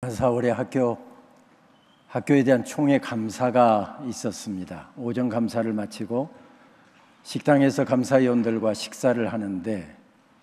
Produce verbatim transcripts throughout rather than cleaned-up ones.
사월에 학교, 학교에 대한 총회 감사가 있었습니다. 오전 감사를 마치고 식당에서 감사위원들과 식사를 하는데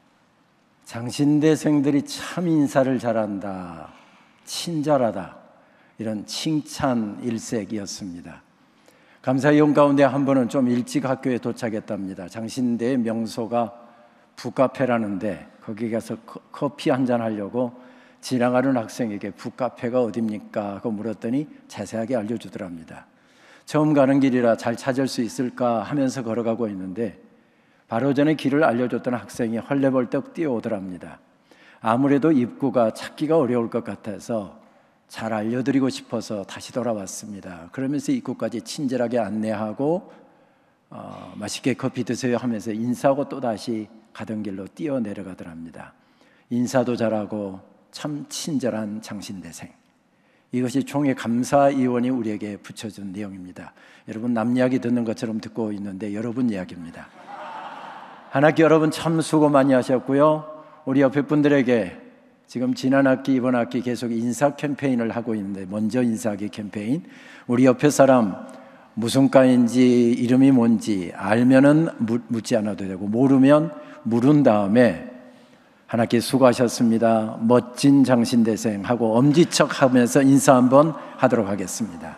장신대생들이 참 인사를 잘한다, 친절하다, 이런 칭찬 일색이었습니다. 감사위원 가운데 한 분은 좀 일찍 학교에 도착했답니다. 장신대의 명소가 북카페라는데 거기 가서 커피 한잔 하려고 지나가는 학생에게 북카페가 어딥니까? 하고 물었더니 자세하게 알려주더랍니다. 처음 가는 길이라 잘 찾을 수 있을까 하면서 걸어가고 있는데 바로 전에 길을 알려줬던 학생이 헐레벌떡 뛰어오더랍니다. 아무래도 입구가 찾기가 어려울 것 같아서 잘 알려드리고 싶어서 다시 돌아왔습니다. 그러면서 입구까지 친절하게 안내하고 어, 맛있게 커피 드세요 하면서 인사하고 또다시 가던 길로 뛰어내려가더랍니다. 인사도 잘하고 참 친절한 장신대생. 이것이 총회 감사위원이 우리에게 붙여준 내용입니다. 여러분 남 이야기 듣는 것처럼 듣고 있는데 여러분 이야기입니다. 한 학기 여러분 참 수고 많이 하셨고요. 우리 옆에 분들에게 지금 지난 학기 이번 학기 계속 인사 캠페인을 하고 있는데 먼저 인사하기 캠페인. 우리 옆에 사람 무슨 과인지 이름이 뭔지 알면은 묻지 않아도 되고 모르면 물은 다음에 한 학기 수고하셨습니다. 멋진 장신대생 하고 엄지척 하면서 인사 한번 하도록 하겠습니다.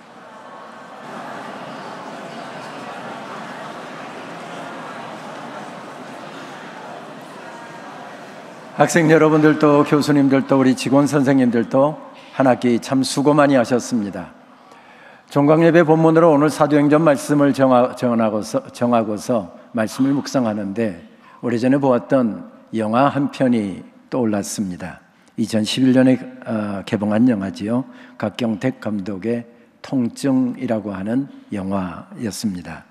학생 여러분들도 교수님들도 우리 직원 선생님들도 한 학기 참 수고 많이 하셨습니다. 종강예배 본문으로 오늘 사도행전 말씀을 정하, 정하고서, 정하고서 말씀을 묵상하는데 오래전에 보았던 영화 한 편이 떠올랐습니다. 이천십일 년에 개봉한 영화지요. 각경택 감독의 통증이라고 하는 영화였습니다.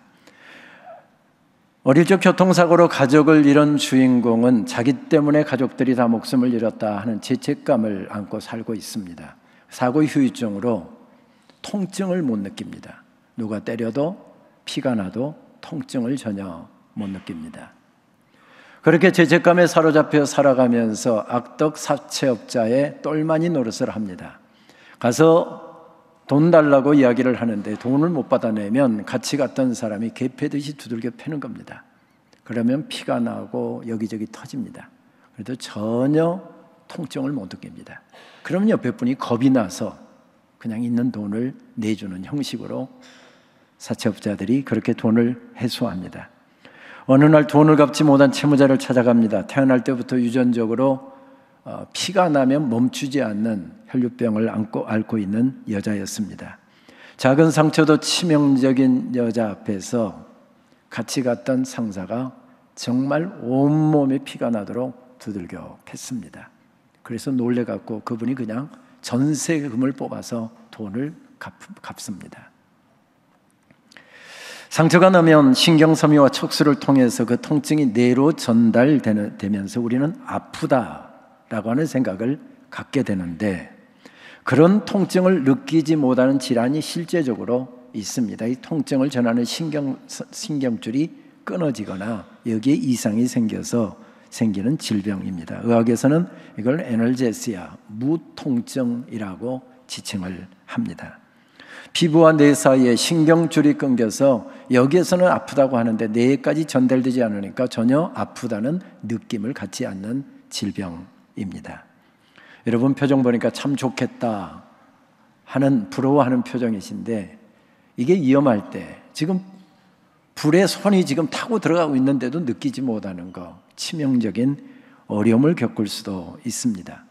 어릴 적 교통사고로 가족을 잃은 주인공은 자기 때문에 가족들이 다 목숨을 잃었다 하는 죄책감을 안고 살고 있습니다. 사고 후유증으로 통증을 못 느낍니다. 누가 때려도 피가 나도 통증을 전혀 못 느낍니다. 그렇게 죄책감에 사로잡혀 살아가면서 악덕 사채업자의 똘마니 노릇을 합니다. 가서 돈 달라고 이야기를 하는데 돈을 못 받아내면 같이 갔던 사람이 개 패듯이 두들겨 패는 겁니다. 그러면 피가 나고 여기저기 터집니다. 그래도 전혀 통증을 못 느낍니다. 그러면 옆에 분이 겁이 나서 그냥 있는 돈을 내주는 형식으로 사채업자들이 그렇게 돈을 회수합니다. 어느 날 돈을 갚지 못한 채무자를 찾아갑니다. 태어날 때부터 유전적으로 피가 나면 멈추지 않는 혈류병을 안고 앓고 있는 여자였습니다. 작은 상처도 치명적인 여자 앞에서 같이 갔던 상사가 정말 온몸에 피가 나도록 두들겨 팼습니다. 그래서 놀래갖고 그분이 그냥 전세금을 뽑아서 돈을 갚, 갚습니다. 상처가 나면 신경섬유와 척수를 통해서 그 통증이 뇌로 전달되면서 우리는 아프다라고 하는 생각을 갖게 되는데 그런 통증을 느끼지 못하는 질환이 실제적으로 있습니다. 이 통증을 전하는 신경, 신경줄이 끊어지거나 여기에 이상이 생겨서 생기는 질병입니다. 의학에서는 이걸 에널제시아, 무통증이라고 지칭을 합니다. 피부와 뇌 사이에 신경줄이 끊겨서 여기에서는 아프다고 하는데 뇌에까지 전달되지 않으니까 전혀 아프다는 느낌을 갖지 않는 질병입니다. 여러분 표정 보니까 참 좋겠다 하는 부러워하는 표정이신데 이게 위험할 때 지금 불에 손이 지금 타고 들어가고 있는데도 느끼지 못하는 거 치명적인 어려움을 겪을 수도 있습니다.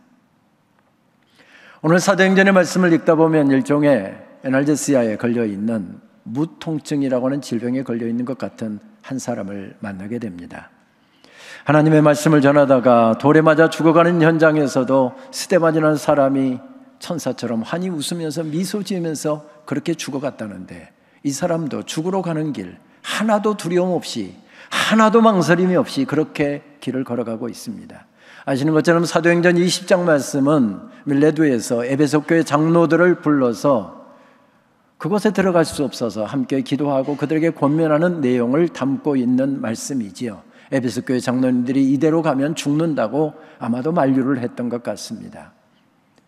오늘 사도행전의 말씀을 읽다 보면 일종의 에날제시아에 걸려있는 무통증이라고 하는 질병에 걸려있는 것 같은 한 사람을 만나게 됩니다. 하나님의 말씀을 전하다가 돌에 맞아 죽어가는 현장에서도 스데반이라는 사람이 천사처럼 환히 웃으면서 미소 지으면서 그렇게 죽어갔다는데 이 사람도 죽으러 가는 길 하나도 두려움 없이 하나도 망설임이 없이 그렇게 길을 걸어가고 있습니다. 아시는 것처럼 사도행전 이십 장 말씀은 밀레도에서 에베소 교회 장로들을 불러서 그곳에 들어갈 수 없어서 함께 기도하고 그들에게 권면하는 내용을 담고 있는 말씀이지요. 에베소 교회 장로님들이 이대로 가면 죽는다고 아마도 만류를 했던 것 같습니다.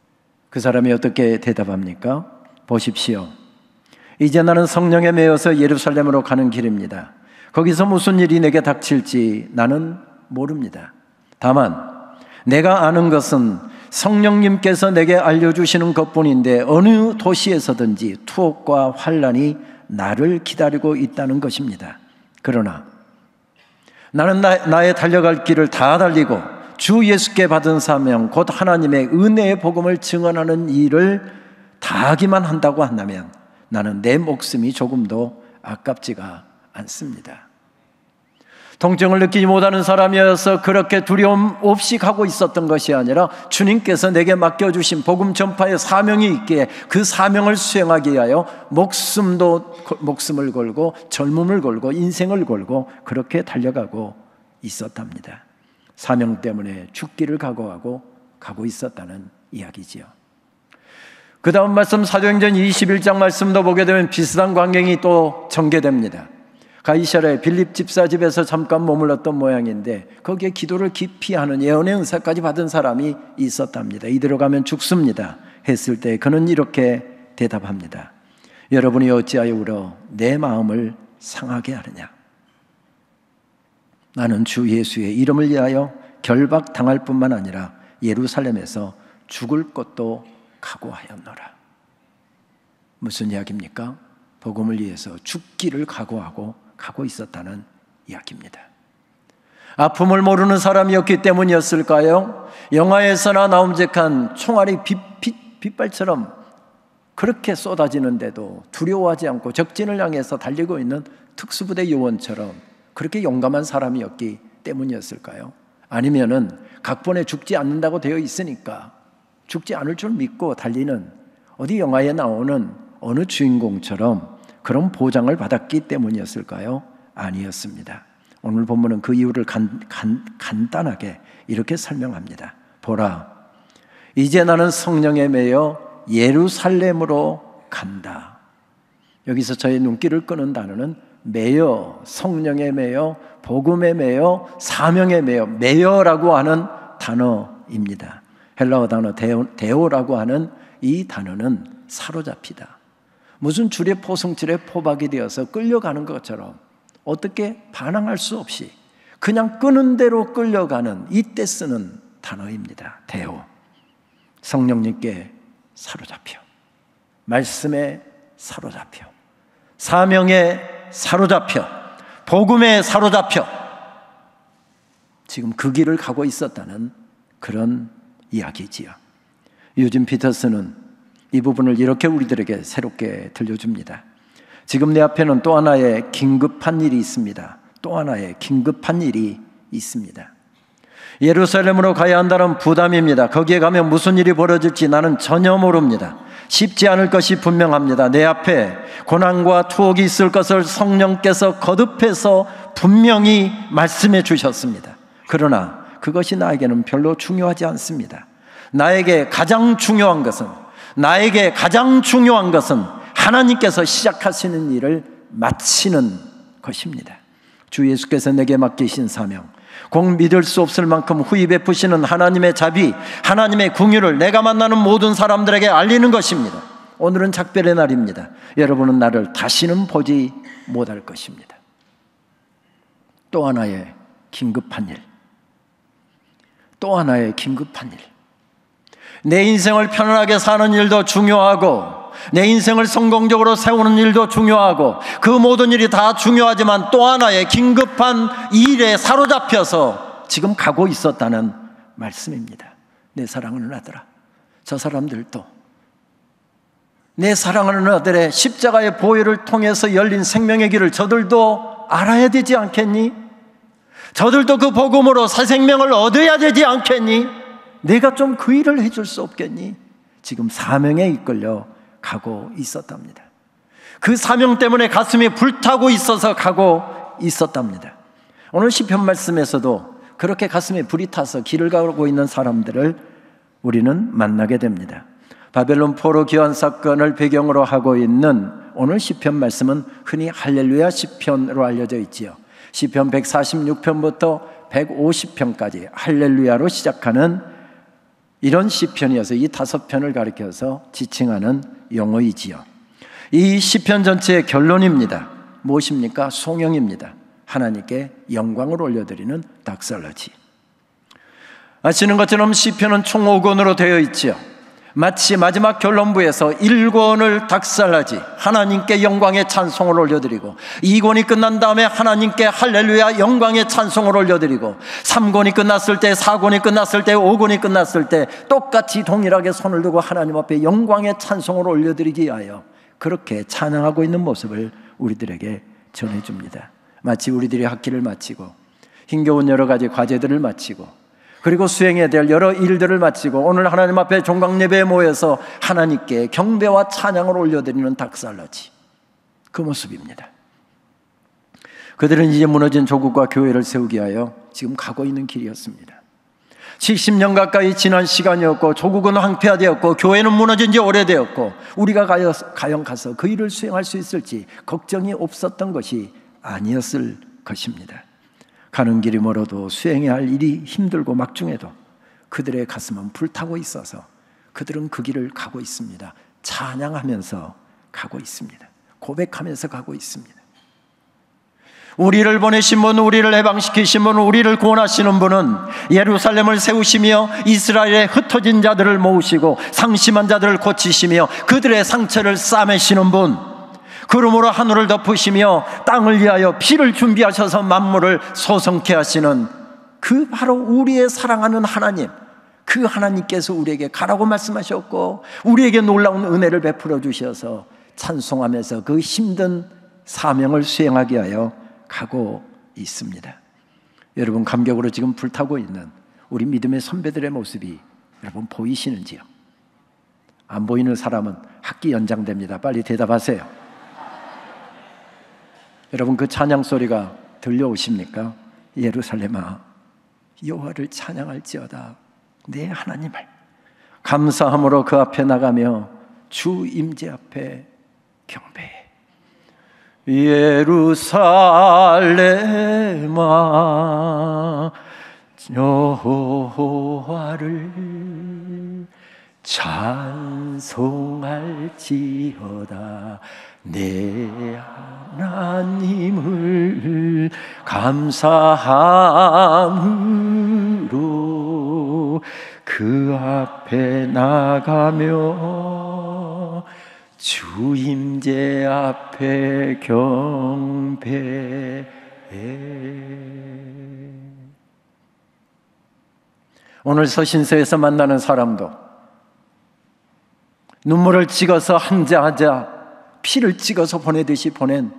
그 사람이 어떻게 대답합니까? 보십시오. 이제 나는 성령에 매여서 예루살렘으로 가는 길입니다. 거기서 무슨 일이 내게 닥칠지 나는 모릅니다. 다만 내가 아는 것은 성령님께서 내게 알려주시는 것뿐인데 어느 도시에서든지 투옥과 환난이 나를 기다리고 있다는 것입니다. 그러나 나는 나, 나의 달려갈 길을 다 달리고 주 예수께 받은 사명 곧 하나님의 은혜의 복음을 증언하는 일을 다하기만 한다고 한다면 나는 내 목숨이 조금도 아깝지가 않습니다. 통증을 느끼지 못하는 사람이어서 그렇게 두려움 없이 가고 있었던 것이 아니라 주님께서 내게 맡겨주신 복음 전파의 사명이 있기에 그 사명을 수행하기 위하여 목숨도 목숨을 걸고 젊음을 걸고 인생을 걸고 그렇게 달려가고 있었답니다. 사명 때문에 죽기를 각오하고 가고 있었다는 이야기지요. 그 다음 말씀 사도행전 이십일 장 말씀도 보게 되면 비슷한 광경이 또 전개됩니다. 가이사랴의 빌립 집사 집에서 잠깐 머물렀던 모양인데 거기에 기도를 깊이 하는 예언의 은사까지 받은 사람이 있었답니다. 이대로 가면 죽습니다 했을 때 그는 이렇게 대답합니다. 여러분이 어찌하여 울어 내 마음을 상하게 하느냐. 나는 주 예수의 이름을 위하여 결박당할 뿐만 아니라 예루살렘에서 죽을 것도 각오하였노라. 무슨 이야기입니까? 복음을 위해서 죽기를 각오하고 가고 있었다는 이야기입니다. 아픔을 모르는 사람이었기 때문이었을까요? 영화에서나 나옴직한 총알이 빛, 빛, 빛발처럼 그렇게 쏟아지는데도 두려워하지 않고 적진을 향해서 달리고 있는 특수부대 요원처럼 그렇게 용감한 사람이었기 때문이었을까요? 아니면은 각본에 죽지 않는다고 되어 있으니까 죽지 않을 줄 믿고 달리는 어디 영화에 나오는 어느 주인공처럼 그런 보장을 받았기 때문이었을까요? 아니었습니다. 오늘 본문은 그 이유를 간, 간, 간단하게 이렇게 설명합니다. 보라, 이제 나는 성령에 매여 예루살렘으로 간다. 여기서 저의 눈길을 끄는 단어는 매여, 성령에 매여, 복음에 매여, 사명에 매여, 매여라고 하는 단어입니다. 헬라어 단어 데오, 데오라고 하는 이 단어는 사로잡히다. 무슨 줄의 포승줄에 포박이 되어서 끌려가는 것처럼 어떻게 반항할 수 없이 그냥 끄는 대로 끌려가는 이때 쓰는 단어입니다. 데오. 성령님께 사로잡혀, 말씀에 사로잡혀, 사명에 사로잡혀, 복음에 사로잡혀 지금 그 길을 가고 있었다는 그런 이야기지요. 유진 피터스는 이 부분을 이렇게 우리들에게 새롭게 들려줍니다. 지금 내 앞에는 또 하나의 긴급한 일이 있습니다. 또 하나의 긴급한 일이 있습니다. 예루살렘으로 가야 한다는 부담입니다. 거기에 가면 무슨 일이 벌어질지 나는 전혀 모릅니다. 쉽지 않을 것이 분명합니다. 내 앞에 고난과 투옥이 있을 것을 성령께서 거듭해서 분명히 말씀해 주셨습니다. 그러나 그것이 나에게는 별로 중요하지 않습니다. 나에게 가장 중요한 것은 나에게 가장 중요한 것은 하나님께서 시작하시는 일을 마치는 것입니다. 주 예수께서 내게 맡기신 사명, 곧 믿을 수 없을 만큼 후히 베푸시는 하나님의 자비, 하나님의 긍휼을 내가 만나는 모든 사람들에게 알리는 것입니다. 오늘은 작별의 날입니다. 여러분은 나를 다시는 보지 못할 것입니다. 또 하나의 긴급한 일, 또 하나의 긴급한 일. 내 인생을 편안하게 사는 일도 중요하고 내 인생을 성공적으로 세우는 일도 중요하고 그 모든 일이 다 중요하지만 또 하나의 긴급한 일에 사로잡혀서 지금 가고 있었다는 말씀입니다. 내 사랑하는 아들아, 저 사람들도 내 사랑하는 아들의 십자가의 보혈을 통해서 열린 생명의 길을 저들도 알아야 되지 않겠니? 저들도 그 복음으로 새 생명을 얻어야 되지 않겠니? 내가 좀 그 일을 해줄 수 없겠니? 지금 사명에 이끌려 가고 있었답니다. 그 사명 때문에 가슴이 불타고 있어서 가고 있었답니다. 오늘 시편 말씀에서도 그렇게 가슴에 불이 타서 길을 가고 있는 사람들을 우리는 만나게 됩니다. 바벨론 포로 귀환 사건을 배경으로 하고 있는 오늘 시편 말씀은 흔히 할렐루야 시편으로 알려져 있지요. 시편 백사십육 편부터 백오십 편까지 할렐루야로 시작하는 이런 시편이어서 이 다섯 편을 가리켜서 지칭하는 용어이지요. 이 시편 전체의 결론입니다. 무엇입니까? 송영입니다. 하나님께 영광을 올려드리는 닥살라지. 아시는 것처럼 시편은 총 오 권으로 되어 있지요. 마치 마지막 결론부에서 일 권을 닥살라지 하나님께 영광의 찬송을 올려드리고, 이 권이 끝난 다음에 하나님께 할렐루야 영광의 찬송을 올려드리고, 삼 권이 끝났을 때, 사 권이 끝났을 때, 오 권이 끝났을 때 똑같이 동일하게 손을 들고 하나님 앞에 영광의 찬송을 올려드리기 위하여 그렇게 찬양하고 있는 모습을 우리들에게 전해줍니다. 마치 우리들이 학기를 마치고 힘겨운 여러 가지 과제들을 마치고, 그리고 수행해야 될 여러 일들을 마치고 오늘 하나님 앞에 종강예배에 모여서 하나님께 경배와 찬양을 올려드리는 닥살라지, 그 모습입니다. 그들은 이제 무너진 조국과 교회를 세우기 위하여 지금 가고 있는 길이었습니다. 칠십 년 가까이 지난 시간이었고, 조국은 황폐화되었고, 교회는 무너진 지 오래되었고, 우리가 과연 가서 그 일을 수행할 수 있을지 걱정이 없었던 것이 아니었을 것입니다. 가는 길이 멀어도 수행해야 할 일이 힘들고 막중해도 그들의 가슴은 불타고 있어서 그들은 그 길을 가고 있습니다. 찬양하면서 가고 있습니다. 고백하면서 가고 있습니다. 우리를 보내신 분, 우리를 해방시키신 분, 우리를 구원하시는 분은 예루살렘을 세우시며 이스라엘의 흩어진 자들을 모으시고 상심한 자들을 고치시며 그들의 상처를 싸매시는 분, 그러므로 하늘을 덮으시며 땅을 위하여 피를 준비하셔서 만물을 소성케 하시는 그 바로 우리의 사랑하는 하나님, 그 하나님께서 우리에게 가라고 말씀하셨고 우리에게 놀라운 은혜를 베풀어 주셔서 찬송하면서 그 힘든 사명을 수행하기 위하여 가고 있습니다. 여러분, 감격으로 지금 불타고 있는 우리 믿음의 선배들의 모습이 여러분 보이시는지요? 안 보이는 사람은 학기 연장됩니다. 빨리 대답하세요. 여러분, 그 찬양 소리가 들려오십니까? 예루살렘아, 여호와를 찬양할지어다. 내 하나님을 감사함으로 그 앞에 나가며 주 임재 앞에 경배해. 예루살렘아, 여호와를 찬송할지어다. 내 하나님을 감사함으로 그 앞에 나가며 주 임재 앞에 경배해. 오늘 서신서에서 만나는 사람도 눈물을 찍어서 한자하자 피를 찍어서 보내듯이 보낸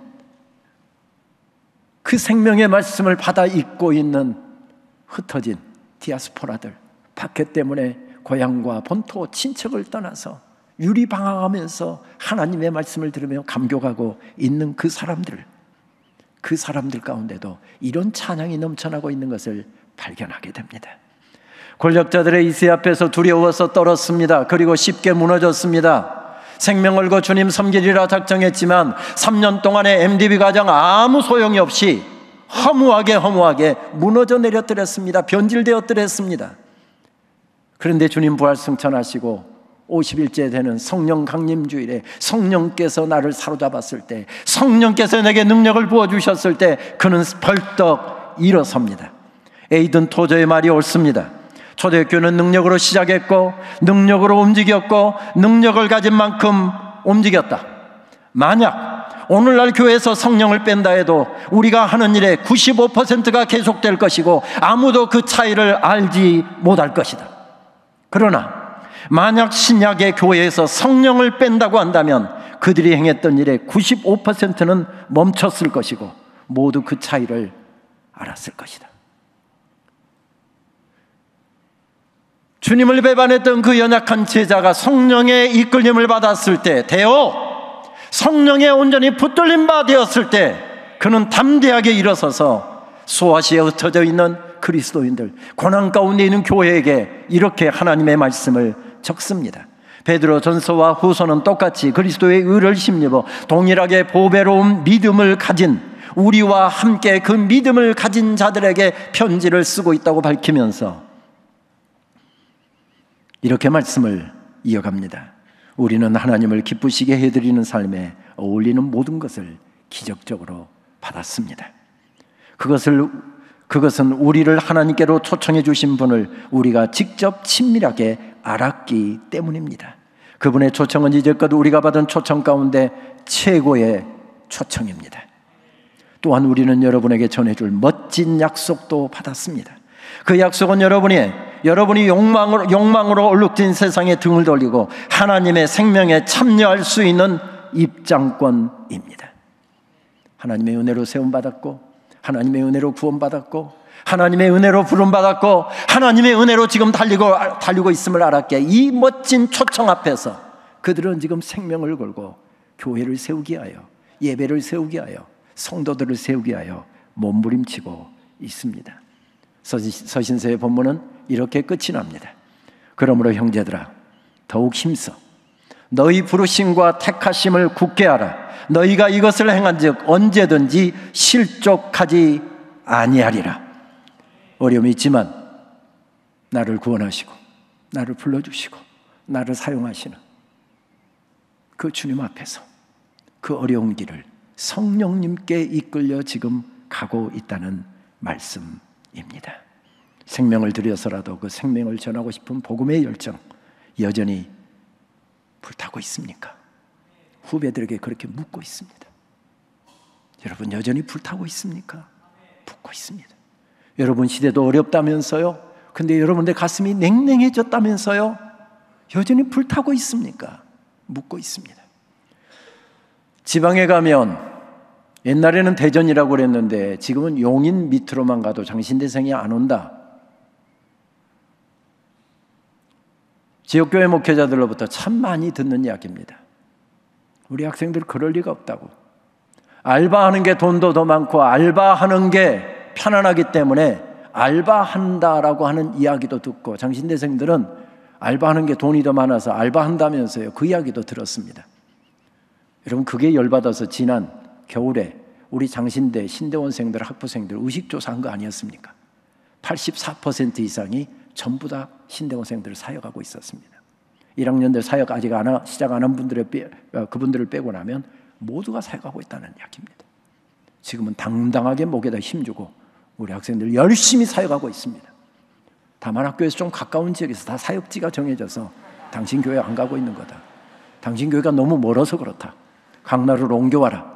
그 생명의 말씀을 받아 잊고 있는 흩어진 디아스포라들, 박해 때문에 고향과 본토, 친척을 떠나서 유리방황하면서 하나님의 말씀을 들으며 감격하고 있는 그 사람들, 그 사람들 가운데도 이런 찬양이 넘쳐나고 있는 것을 발견하게 됩니다. 권력자들의 이세 앞에서 두려워서 떨었습니다. 그리고 쉽게 무너졌습니다. 생명 걸고 주님 섬기리라 작정했지만 삼 년 동안의 엠디비 과정 아무 소용이 없이 허무하게 허무하게 무너져 내려뜨렸습니다. 변질되었더랬습니다. 그런데 주님 부활 승천하시고 오십 일째 되는 성령 강림 주일에 성령께서 나를 사로잡았을 때, 성령께서 내게 능력을 부어주셨을 때 그는 벌떡 일어섭니다. 에이든 토저의 말이 옳습니다. 초대교회는 능력으로 시작했고 능력으로 움직였고 능력을 가진 만큼 움직였다. 만약 오늘날 교회에서 성령을 뺀다 해도 우리가 하는 일의 구십오 퍼센트가 계속될 것이고 아무도 그 차이를 알지 못할 것이다. 그러나 만약 신약의 교회에서 성령을 뺀다고 한다면 그들이 행했던 일의 구십오 퍼센트는 멈췄을 것이고 모두 그 차이를 알았을 것이다. 주님을 배반했던 그 연약한 제자가 성령의 이끌림을 받았을 때, 되어 성령에 온전히 붙들린 바 되었을 때 그는 담대하게 일어서서 소아시아에 흩어져 있는 그리스도인들, 고난 가운데 있는 교회에게 이렇게 하나님의 말씀을 적습니다. 베드로 전서와 후서는 똑같이 그리스도의 의를 힘입어 동일하게 보배로운 믿음을 가진, 우리와 함께 그 믿음을 가진 자들에게 편지를 쓰고 있다고 밝히면서 이렇게 말씀을 이어갑니다. 우리는 하나님을 기쁘시게 해드리는 삶에 어울리는 모든 것을 기적적으로 받았습니다. 그것을, 그것은 우리를 하나님께로 초청해 주신 분을 우리가 직접 친밀하게 알았기 때문입니다. 그분의 초청은 이제껏 우리가 받은 초청 가운데 최고의 초청입니다. 또한 우리는 여러분에게 전해줄 멋진 약속도 받았습니다. 그 약속은 여러분이 여러분이 욕망으로, 욕망으로 얼룩진 세상에 등을 돌리고 하나님의 생명에 참여할 수 있는 입장권입니다. 하나님의 은혜로 세움받았고, 하나님의 은혜로 구원받았고, 하나님의 은혜로 부름받았고, 하나님의 은혜로 지금 달리고, 달리고 있음을 알았기에 이 멋진 초청 앞에서 그들은 지금 생명을 걸고 교회를 세우기 위하여, 예배를 세우기 위하여, 성도들을 세우기 위하여 몸부림치고 있습니다. 서신서의 본문은 이렇게 끝이 납니다. 그러므로 형제들아, 더욱 힘써 너희 부르심과 택하심을 굳게 하라. 너희가 이것을 행한즉 언제든지 실족하지 아니하리라. 어려움이 있지만 나를 구원하시고 나를 불러주시고 나를 사용하시는 그 주님 앞에서 그 어려운 길을 성령님께 이끌려 지금 가고 있다는 말씀입니다. 생명을 들여서라도 그 생명을 전하고 싶은 복음의 열정 여전히 불타고 있습니까? 후배들에게 그렇게 묻고 있습니다. 여러분 여전히 불타고 있습니까? 묻고 있습니다. 여러분 시대도 어렵다면서요? 근데 여러분들 가슴이 냉랭해졌다면서요? 여전히 불타고 있습니까? 묻고 있습니다. 지방에 가면 옛날에는 대전이라고 그랬는데 지금은 용인 밑으로만 가도 장신대생이 안 온다. 지역교회 목회자들로부터 참 많이 듣는 이야기입니다. 우리 학생들 그럴 리가 없다고. 알바하는 게 돈도 더 많고 알바하는 게 편안하기 때문에 알바한다라고 하는 이야기도 듣고, 장신대생들은 알바하는 게 돈이 더 많아서 알바한다면서요. 그 이야기도 들었습니다. 여러분 그게 열받아서 지난 겨울에 우리 장신대 신대원생들 학부생들 의식조사한 거 아니었습니까? 팔십사 퍼센트 이상이 전부 다 신대원생들을 사역하고 있었습니다. 일 학년들 사역 아직 안 하, 시작 안 한 분들의 빼, 그분들을 빼고 나면 모두가 사역하고 있다는 이야기입니다. 지금은 당당하게 목에다 힘주고 우리 학생들 열심히 사역하고 있습니다. 다만 학교에서 좀 가까운 지역에서 다 사역지가 정해져서 당신 교회 안 가고 있는 거다. 당신 교회가 너무 멀어서 그렇다. 강나루로 옮겨와라.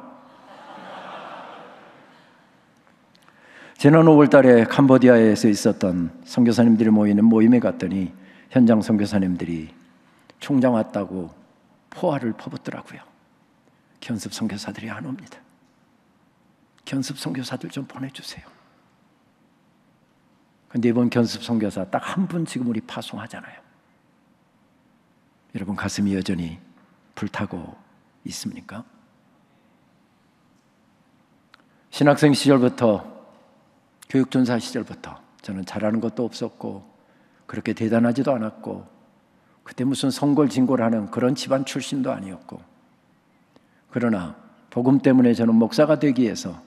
지난 오월 달에 캄보디아에서 있었던 선교사님들이 모이는 모임에 갔더니 현장 선교사님들이 총장 왔다고 포화를 퍼붓더라고요. 견습 선교사들이 안 옵니다. 견습 선교사들 좀 보내주세요. 근데 이번 견습 선교사 딱 한 분 지금 우리 파송하잖아요. 여러분 가슴이 여전히 불타고 있습니까? 신학생 시절부터 교육전사 시절부터 저는 잘하는 것도 없었고 그렇게 대단하지도 않았고 그때 무슨 성골진골 하는 그런 집안 출신도 아니었고, 그러나 복음 때문에 저는 목사가 되기 위해서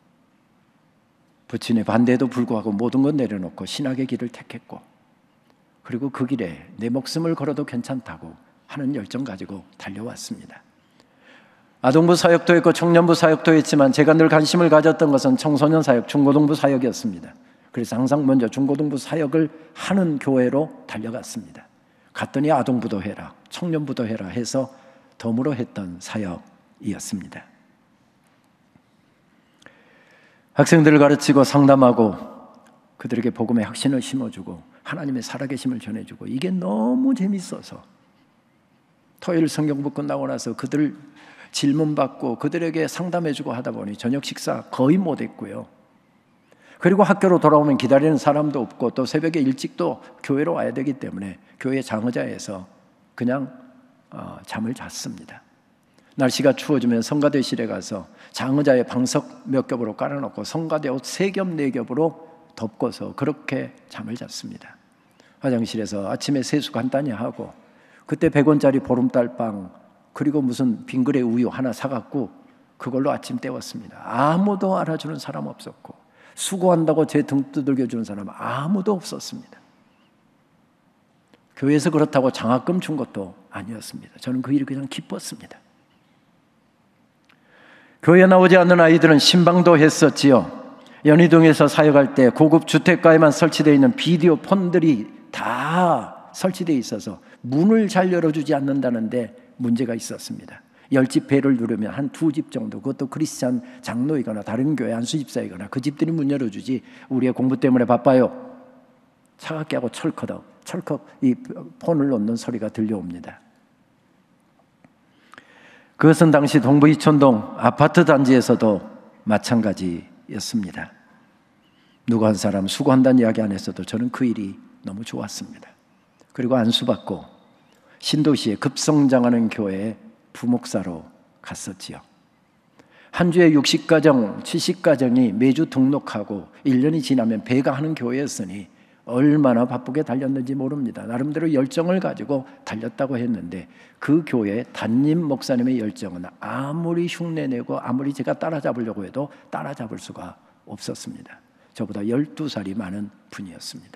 부친의 반대에도 불구하고 모든 것 내려놓고 신학의 길을 택했고, 그리고 그 길에 내 목숨을 걸어도 괜찮다고 하는 열정 가지고 달려왔습니다. 아동부 사역도 했고 청년부 사역도 했지만 제가 늘 관심을 가졌던 것은 청소년 사역, 중고등부 사역이었습니다. 그래서 항상 먼저 중고등부 사역을 하는 교회로 달려갔습니다. 갔더니 아동부도 해라, 청년부도 해라 해서 덤으로 했던 사역이었습니다. 학생들을 가르치고 상담하고 그들에게 복음의 확신을 심어주고 하나님의 살아계심을 전해주고 이게 너무 재밌어서 토요일 성경부 끝나고 나서 그들 질문받고 그들에게 상담해주고 하다 보니 저녁 식사 거의 못했고요. 그리고 학교로 돌아오면 기다리는 사람도 없고 또 새벽에 일찍 또 교회로 와야 되기 때문에 교회 장의자에서 그냥 어, 잠을 잤습니다. 날씨가 추워지면 성가대실에 가서 장의자의 방석 몇 겹으로 깔아놓고 성가대 옷 세 겹, 네 겹으로 덮고서 그렇게 잠을 잤습니다. 화장실에서 아침에 세수 간단히 하고 그때 백 원짜리 보름달빵 그리고 무슨 빙그레 우유 하나 사갖고 그걸로 아침 때웠습니다. 아무도 알아주는 사람 없었고 수고한다고 제 등 두들겨 주는 사람 아무도 없었습니다. 교회에서 그렇다고 장학금 준 것도 아니었습니다. 저는 그 일이 그냥 기뻤습니다. 교회에 나오지 않는 아이들은 신방도 했었지요. 연희동에서 사역할 때 고급 주택가에만 설치되어 있는 비디오 폰들이 다 설치되어 있어서 문을 잘 열어주지 않는다는데 문제가 있었습니다. 열 집 배를 누르면 한 두 집 정도, 그것도 크리스찬 장로이거나 다른 교회 안수집사이거나 그 집들이 문 열어주지, 우리의 공부 때문에 바빠요, 차갑게 하고 철컥 철컥 이 폰을 놓는 소리가 들려옵니다. 그것은 당시 동부 이촌동 아파트 단지에서도 마찬가지였습니다. 누구 한 사람 수고한다는 이야기 안 했어도 저는 그 일이 너무 좋았습니다. 그리고 안수받고 신도시에 급성장하는 교회에 부목사로 갔었지요. 한 주에 육십 가정, 칠십 가정이 매주 등록하고 일 년이 지나면 배가하는 교회였으니 얼마나 바쁘게 달렸는지 모릅니다. 나름대로 열정을 가지고 달렸다고 했는데 그 교회 담임 목사님의 열정은 아무리 흉내내고 아무리 제가 따라잡으려고 해도 따라잡을 수가 없었습니다. 저보다 열두 살이 많은 분이었습니다.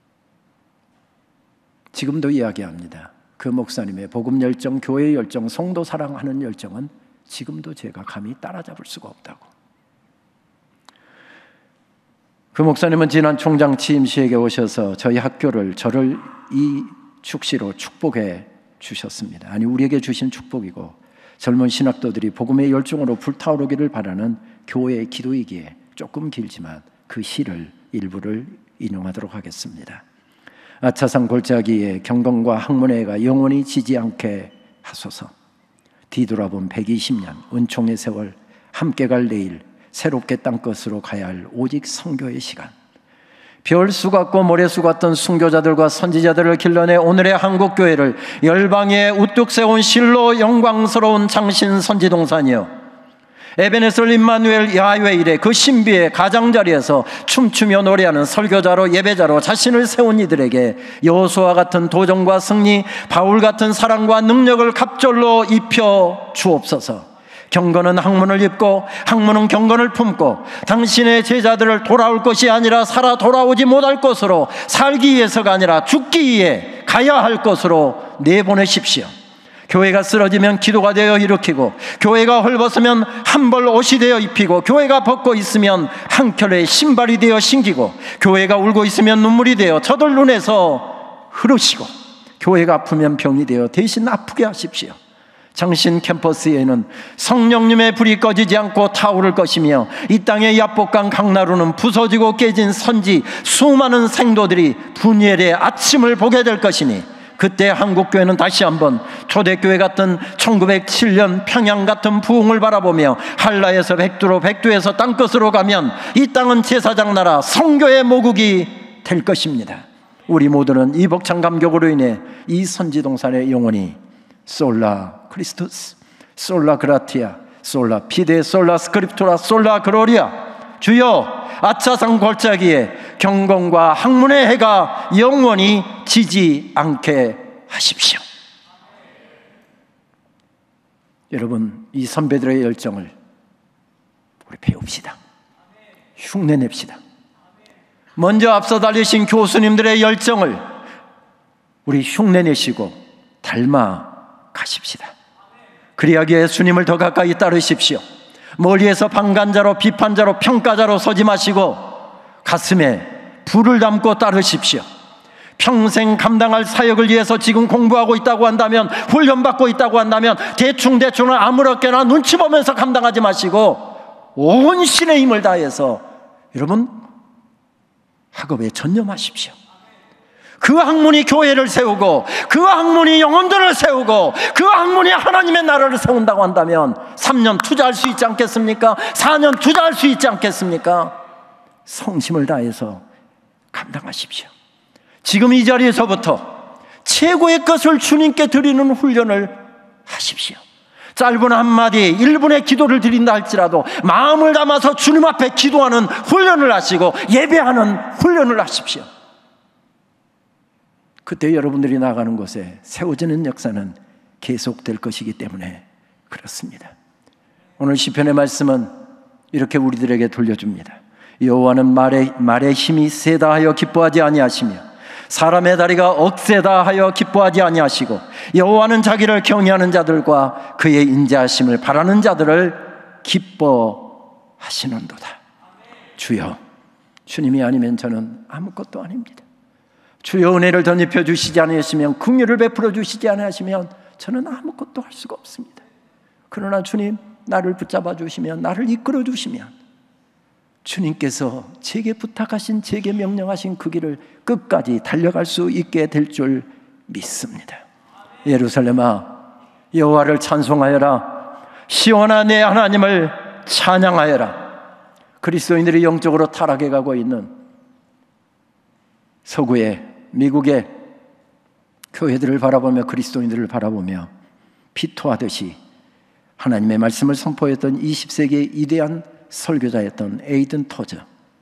지금도 이야기합니다. 그 목사님의 복음 열정, 교회 열정, 성도 사랑하는 열정은 지금도 제가 감히 따라잡을 수가 없다고. 그 목사님은 지난 총장 취임식에 오셔서 저희 학교를, 저를 이 축시로 축복해 주셨습니다. 아니, 우리에게 주신 축복이고 젊은 신학도들이 복음의 열정으로 불타오르기를 바라는 교회의 기도이기에 조금 길지만 그 시를 일부를 인용하도록 하겠습니다. 아차산 골짜기에 경건과 학문회가 영원히 지지 않게 하소서. 뒤돌아본 백이십 년 은총의 세월, 함께 갈 내일, 새롭게 땅끝으로 가야 할 오직 선교의 시간. 별수 같고 모래수 같던 순교자들과 선지자들을 길러내 오늘의 한국교회를 열방에 우뚝 세운 실로 영광스러운 장신 선지동산이여, 에베네셀 임마누엘 야훼 이레 그 신비의 가장자리에서 춤추며 노래하는 설교자로 예배자로 자신을 세운 이들에게 여호수아 같은 도전과 승리, 바울 같은 사랑과 능력을 갑절로 입혀 주옵소서. 경건은 학문을 입고 학문은 경건을 품고 당신의 제자들을 돌아올 것이 아니라 살아 돌아오지 못할 것으로, 살기 위해서가 아니라 죽기 위해 가야 할 것으로 내보내십시오. 교회가 쓰러지면 기도가 되어 일으키고, 교회가 헐벗으면 한 벌 옷이 되어 입히고, 교회가 벗고 있으면 한 켤레 신발이 되어 신기고, 교회가 울고 있으면 눈물이 되어 저들 눈에서 흐르시고, 교회가 아프면 병이 되어 대신 아프게 하십시오. 장신 캠퍼스에는 성령님의 불이 꺼지지 않고 타오를 것이며, 이 땅의 야복강 강나루는 부서지고 깨진 선지 수많은 생도들이 분열의 아침을 보게 될 것이니, 그때 한국교회는 다시 한번 초대교회 같은 천구백칠 년 평양 같은 부흥을 바라보며 한라에서 백두로, 백두에서 땅끝으로 가면 이 땅은 제사장 나라 성교의 모국이 될 것입니다. 우리 모두는 이 벅찬 감격으로 인해 이 선지동산의 영혼이 솔라 크리스투스, 솔라 그라티아, 솔라 피데, 솔라 스크립토라, 솔라 그로리아. 주여, 아차산 골짜기에 경건과 학문의 해가 영원히 지지 않게 하십시오. 여러분, 이 선배들의 열정을 우리 배웁시다. 흉내냅시다. 먼저 앞서 달리신 교수님들의 열정을 우리 흉내내시고 닮아 가십시다. 그리하기에 예수님을 더 가까이 따르십시오. 멀리에서 방관자로, 비판자로, 평가자로 서지 마시고 가슴에 불을 담고 따르십시오. 평생 감당할 사역을 위해서 지금 공부하고 있다고 한다면, 훈련받고 있다고 한다면 대충대충 아무렇게나 눈치 보면서 감당하지 마시고 온 신의 힘을 다해서 여러분 학업에 전념하십시오. 그 학문이 교회를 세우고, 그 학문이 영혼들을 세우고, 그 학문이 하나님의 나라를 세운다고 한다면 삼 년 투자할 수 있지 않겠습니까? 사 년 투자할 수 있지 않겠습니까? 성심을 다해서 감당하십시오. 지금 이 자리에서부터 최고의 것을 주님께 드리는 훈련을 하십시오. 짧은 한마디 일 분의 기도를 드린다 할지라도 마음을 담아서 주님 앞에 기도하는 훈련을 하시고 예배하는 훈련을 하십시오. 그때 여러분들이 나가는 곳에 세워지는 역사는 계속될 것이기 때문에 그렇습니다. 오늘 시편의 말씀은 이렇게 우리들에게 돌려줍니다. 여호와는 말에, 말에 힘이 세다 하여 기뻐하지 아니하시며 사람의 다리가 억세다 하여 기뻐하지 아니하시고 여호와는 자기를 경외하는 자들과 그의 인자하심을 바라는 자들을 기뻐하시는도다. 주여, 주님이 아니면 저는 아무것도 아닙니다. 주여, 은혜를 덧입혀 주시지 않으시면, 긍휼을 베풀어 주시지 않으시면 저는 아무것도 할 수가 없습니다. 그러나 주님, 나를 붙잡아 주시면, 나를 이끌어 주시면 주님께서 제게 부탁하신, 제게 명령하신 그 길을 끝까지 달려갈 수 있게 될 줄 믿습니다. 예루살렘아, 여호와를 찬송하여라. 시온아, 내 하나님을 찬양하여라. 그리스도인들이 영적으로 타락해 가고 있는 서구의, 미국의 교회들을 바라보며, 그리스도인들을 바라보며 비토하듯이 하나님의 말씀을 선포했던 이십 세기의 위대한 설교자였던 에이든 토저,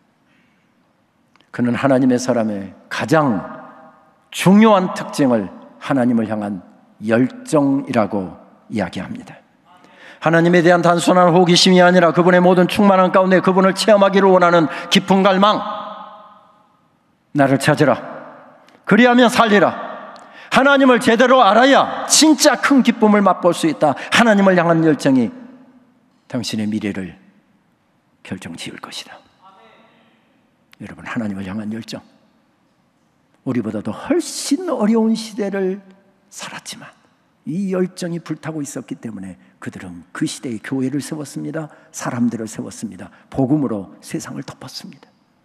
그는 하나님의 사람의 가장 중요한 특징을 하나님을 향한 열정이라고 이야기합니다. 하나님에 대한 단순한 호기심이 아니라 그분의 모든 충만한 가운데 그분을 체험하기를 원하는 깊은 갈망. 나를 찾으라. 그리하면 살리라. 하나님을 제대로 알아야 진짜 큰 기쁨을 맛볼 수 있다. 하나님을 향한 열정이 당신의 미래를 결정지을 것이다. 여러분, 하나님을 향한 열정, 우리보다도 훨씬 어려운 시대를 살았지만 이 열정이 불타고 있었기 때문에 그들은 그 시대에 교회를 세웠습니다. 사람들을 세웠습니다. 복음으로 세상을 덮었습니다.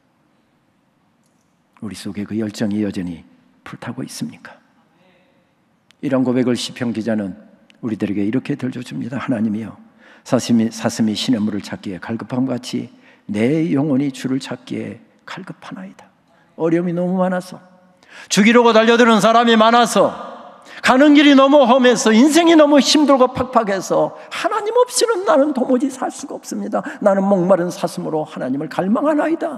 우리 속에 그 열정이 여전히 불타고 있습니까? 이런 고백을 시편 기자는 우리들에게 이렇게 들려줍니다. 하나님이여, 사슴이, 사슴이 시냇물을 찾기에 갈급함 같이 내 영혼이 주를 찾기에 갈급하나이다. 어려움이 너무 많아서, 죽이려고 달려드는 사람이 많아서, 가는 길이 너무 험해서, 인생이 너무 힘들고 팍팍해서 하나님 없이는 나는 도무지 살 수가 없습니다. 나는 목마른 사슴으로 하나님을 갈망하나이다.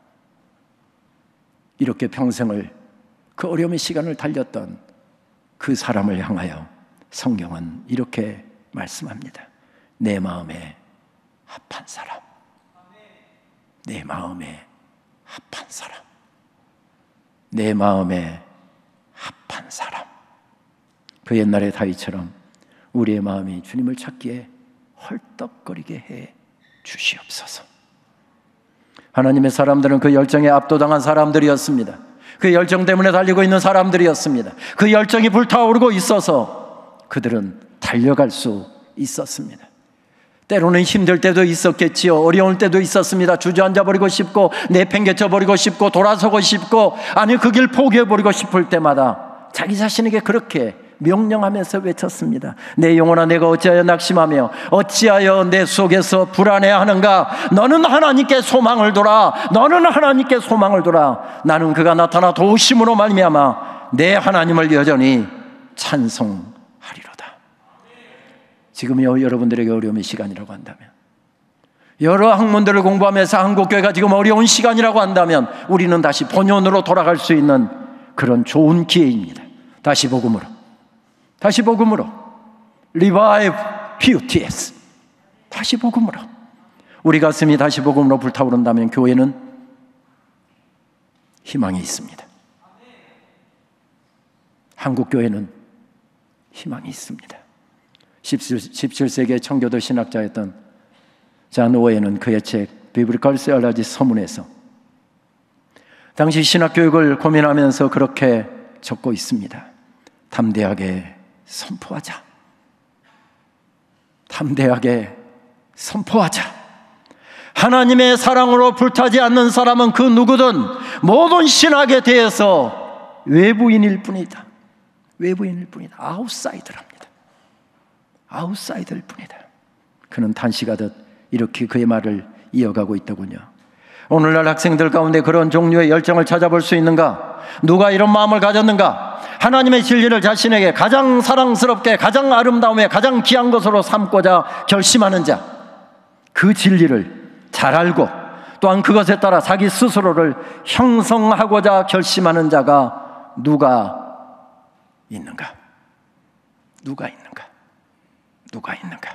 이렇게 평생을 그 어려움의 시간을 달렸던 그 사람을 향하여 성경은 이렇게 말씀합니다. 내 마음에 합한 사람, 내 마음에 합한 사람, 내 마음에 합한 사람. 그 옛날의 다윗처럼 우리의 마음이 주님을 찾기에 헐떡거리게 해 주시옵소서. 하나님의 사람들은 그 열정에 압도당한 사람들이었습니다. 그 열정 때문에 달리고 있는 사람들이었습니다. 그 열정이 불타오르고 있어서 그들은 달려갈 수 있었습니다. 때로는 힘들 때도 있었겠지요. 어려울 때도 있었습니다. 주저앉아버리고 싶고, 내팽개쳐버리고 싶고, 돌아서고 싶고, 아니 그 길 포기해버리고 싶을 때마다 자기 자신에게 그렇게 명령하면서 외쳤습니다. 내 영혼아, 내가 어찌하여 낙심하며 어찌하여 내 속에서 불안해하는가? 너는 하나님께 소망을 둬라. 너는 하나님께 소망을 둬라. 나는 그가 나타나 도우심으로 말미암아 내 하나님을 여전히 찬송하리로다. 지금 여러분들에게 어려움의 시간이라고 한다면, 여러 학문들을 공부하면서 한국교회가 지금 어려운 시간이라고 한다면 우리는 다시 본연으로 돌아갈 수 있는 그런 좋은 기회입니다. 다시 복음으로, 다시 복음으로, Revive 퓨티에스, 다시 복음으로. 우리 가슴이 다시 복음으로 불타오른다면 교회는 희망이 있습니다. 한국 교회는 희망이 있습니다. 십칠 세기의 청교도 신학자였던 잔 오웨는 그의 책 비블리컬 세올라지 서문에서 당시 신학교육을 고민하면서 그렇게 적고 있습니다. 담대하게 선포하자. 담대하게 선포하자. 하나님의 사랑으로 불타지 않는 사람은 그 누구든 모든 신학에 대해서 외부인일 뿐이다. 외부인일 뿐이다. 아웃사이더랍니다. 아웃사이더일 뿐이다. 그는 탄식하듯 이렇게 그의 말을 이어가고 있더군요. 오늘날 학생들 가운데 그런 종류의 열정을 찾아볼 수 있는가? 누가 이런 마음을 가졌는가? 하나님의 진리를 자신에게 가장 사랑스럽게, 가장 아름다움에, 가장 귀한 것으로 삼고자 결심하는 자, 그 진리를 잘 알고 또한 그것에 따라 자기 스스로를 형성하고자 결심하는 자가 누가 있는가? 누가 있는가? 누가 있는가?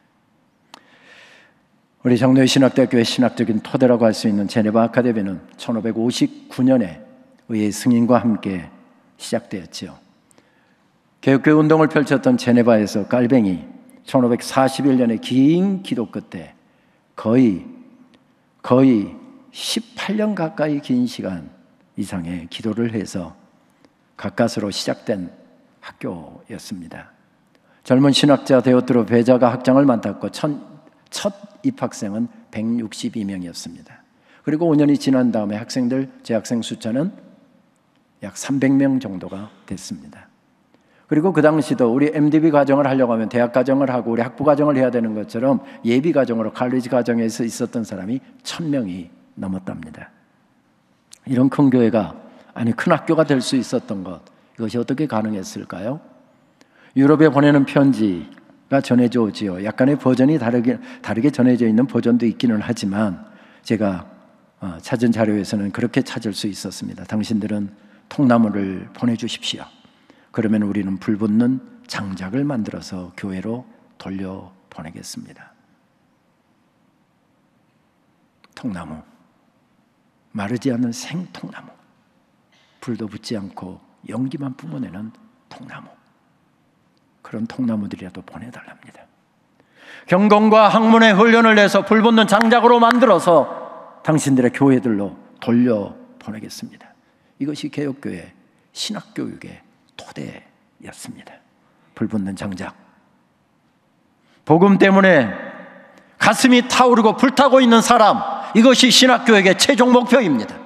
우리 장로의 신학대학교의 신학적인 토대라고 할 수 있는 제네바 아카데미는 천오백오십구 년에 의회 승인과 함께 시작되었지요. 개혁교회 운동을 펼쳤던 제네바에서 깔뱅이 천오백사십일 년의 긴 기도 끝에 거의 거의 십팔 년 가까이 긴 시간 이상의 기도를 해서 가까스로 시작된 학교였습니다. 젊은 신학자 데오트로 베자가 학장을 맡았고 첫, 첫 입학생은 백육십이 명이었습니다. 그리고 오 년이 지난 다음에 학생들, 재학생 숫자는 약 삼백 명 정도가 됐습니다. 그리고 그 당시도 우리 엠디비 과정을 하려고 하면 대학 과정을 하고 우리 학부 과정을 해야 되는 것처럼 예비 과정으로 칼리지 과정에서 있었던 사람이 천 명이 넘었답니다. 이런 큰 교회가, 아니 큰 학교가 될 수 있었던 것, 이것이 어떻게 가능했을까요? 유럽에 보내는 편지가 전해져 오지요. 약간의 버전이 다르게, 다르게 전해져 있는 버전도 있기는 하지만 제가 찾은 자료에서는 그렇게 찾을 수 있었습니다. 당신들은 통나무를 보내주십시오. 그러면 우리는 불붙는 장작을 만들어서 교회로 돌려보내겠습니다. 통나무, 마르지 않는 생통나무, 불도 붙지 않고 연기만 뿜어내는 통나무, 그런 통나무들이라도 보내달랍니다. 경공과 학문의 훈련을 내서 불붙는 장작으로 만들어서 당신들의 교회들로 돌려보내겠습니다. 이것이 개혁교회 신학교육의 토대였습니다. 불붙는 장작. 복음 때문에 가슴이 타오르고 불타고 있는 사람, 이것이 신학교육의 최종 목표입니다.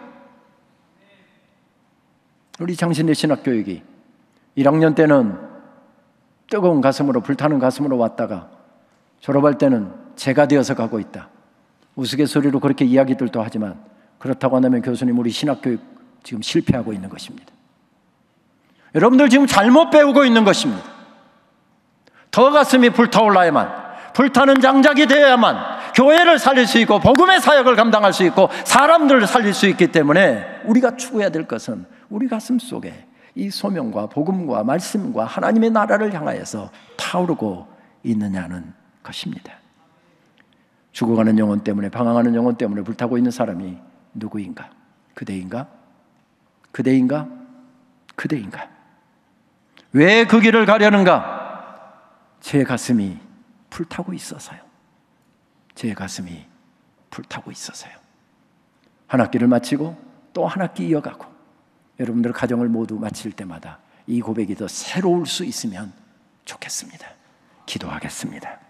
우리 장신대 신학교육이 일 학년 때는 뜨거운 가슴으로, 불타는 가슴으로 왔다가 졸업할 때는 재가 되어서 가고 있다. 우스갯소리로 그렇게 이야기들도 하지만 그렇다고 한다면 교수님, 우리 신학교육 지금 실패하고 있는 것입니다. 여러분들 지금 잘못 배우고 있는 것입니다. 더 가슴이 불타올라야만, 불타는 장작이 되어야만 교회를 살릴 수 있고 복음의 사역을 감당할 수 있고 사람들을 살릴 수 있기 때문에 우리가 추구해야 될 것은 우리 가슴 속에 이 소명과 복음과 말씀과 하나님의 나라를 향하여서 타오르고 있느냐는 것입니다. 죽어가는 영혼 때문에, 방황하는 영혼 때문에 불타고 있는 사람이 누구인가? 그대인가? 그대인가? 그대인가? 왜 그 길을 가려는가? 제 가슴이 불타고 있어서요. 제 가슴이 불타고 있어서요. 한 학기를 마치고 또 한 학기 이어가고 여러분들 가정을 모두 마칠 때마다 이 고백이 더 새로울 수 있으면 좋겠습니다. 기도하겠습니다.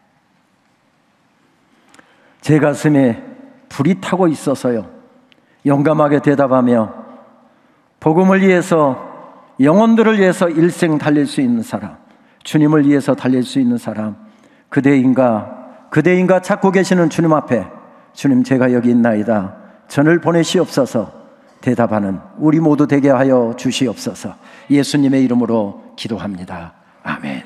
제 가슴에 불이 타고 있어서요. 용감하게 대답하며 복음을 위해서, 영혼들을 위해서 일생 달릴 수 있는 사람, 주님을 위해서 달릴 수 있는 사람, 그대인가, 그대인가 찾고 계시는 주님 앞에, 주님 제가 여기 있나이다, 저를 보내시옵소서 대답하는 우리 모두 되게 하여 주시옵소서. 예수님의 이름으로 기도합니다. 아멘.